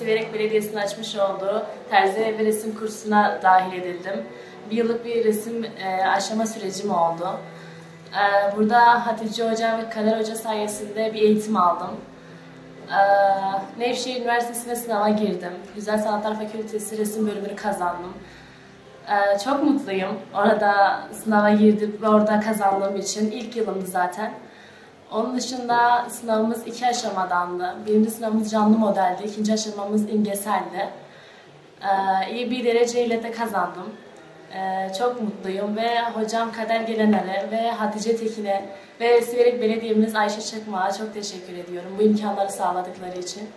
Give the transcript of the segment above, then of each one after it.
Siverek Belediyesi'nin açmış olduğu terzi ve resim kursuna dahil edildim. Bir yıllık bir resim aşama sürecim oldu. Burada Hatice Hoca ve Kader Hoca sayesinde bir eğitim aldım. Nevşehir Üniversitesi'ne sınava girdim. Güzel Sanatlar Fakültesi resim bölümünü kazandım. Çok mutluyum. Orada sınava girdim ve orada kazandığım için. İlk yılımdı zaten. Onun dışında sınavımız 2 aşamadandı. Birinci sınavımız canlı modeldi, ikinci aşamamız imgeseldi. İyi bir dereceyle de kazandım. Çok mutluyum ve hocam Kader Gelener'e ve Hatice Tekin'e ve Siverek Belediye'miz Ayşe Çakmak'a çok teşekkür ediyorum bu imkanları sağladıkları için.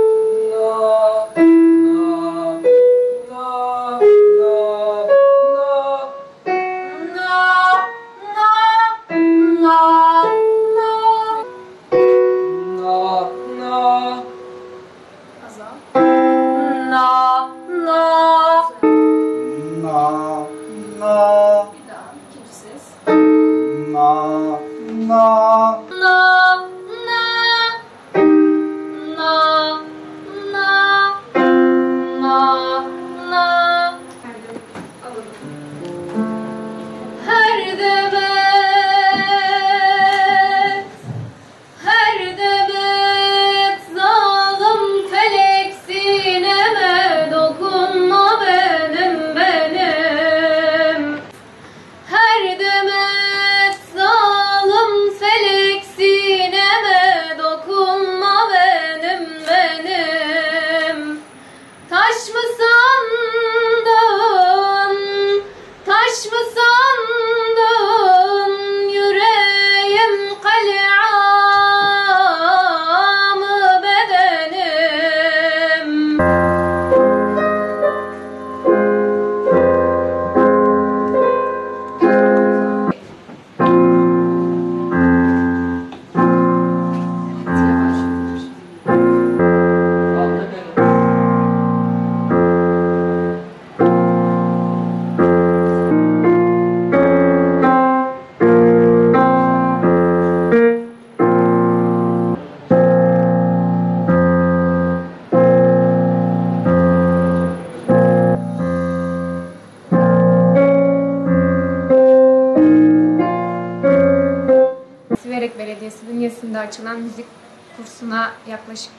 Siverek Belediyesi bünyesinde açılan müzik kursuna yaklaşık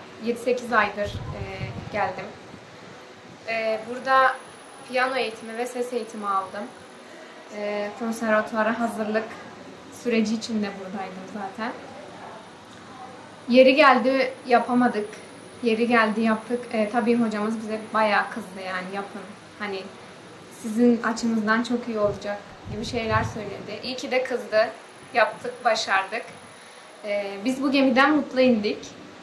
7-8 aydır geldim. Burada piyano eğitimi ve ses eğitimi aldım. Konservatuvara hazırlık süreci içinde buradaydım zaten. Yeri geldi yapamadık, yeri geldi yaptık. Tabii hocamız bize bayağı kızdı, yani yapın. Hani sizin açınızdan çok iyi olacak gibi şeyler söyledi. İyi ki de kızdı. Yaptık, başardık. Biz bu gemiden mutlu indik.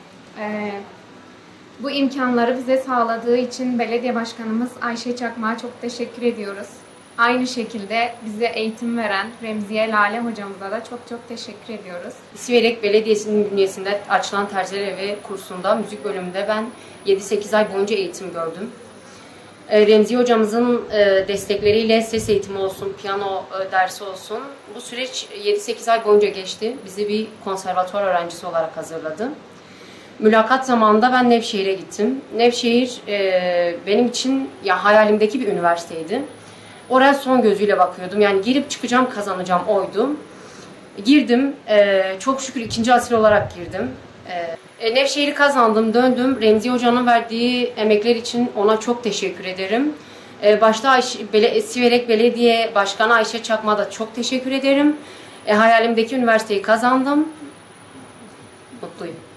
Bu imkanları bize sağladığı için belediye başkanımız Ayşe Çakmak'a çok teşekkür ediyoruz. Aynı şekilde bize eğitim veren Remziye Lale hocamıza da çok teşekkür ediyoruz. Siverek Belediyesi'nin bünyesinde açılan Terziler Evi kursunda müzik bölümünde ben 7-8 ay boyunca eğitim gördüm. Remziye hocamızın destekleriyle ses eğitimi olsun, piyano dersi olsun. Bu süreç 7-8 ay boyunca geçti. Bizi bir konservatuvar öğrencisi olarak hazırladı. Mülakat zamanında ben Nevşehir'e gittim. Nevşehir benim için ya hayalimdeki bir üniversiteydi. Oraya son gözüyle bakıyordum. Yani girip çıkacağım, kazanacağım oydu. Girdim. Çok şükür 2. asil olarak girdim. Nevşehir'i kazandım, döndüm. Remziye Hoca'nın verdiği emekler için ona çok teşekkür ederim. Başta Siverek Belediye Başkanı Ayşe Çakmak'a da çok teşekkür ederim. Hayalimdeki üniversiteyi kazandım. Mutluyum.